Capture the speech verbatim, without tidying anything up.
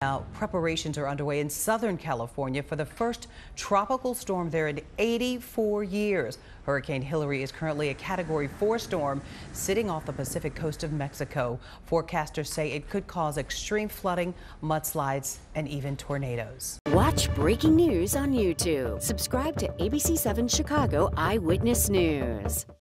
Now, preparations are underway in Southern California for the first tropical storm there in eighty-four years. Hurricane Hilary is currently a Category four storm sitting off the Pacific coast of Mexico. Forecasters say it could cause extreme flooding, mudslides, and even tornadoes. Watch breaking news on YouTube. Subscribe to A B C seven Chicago Eyewitness News.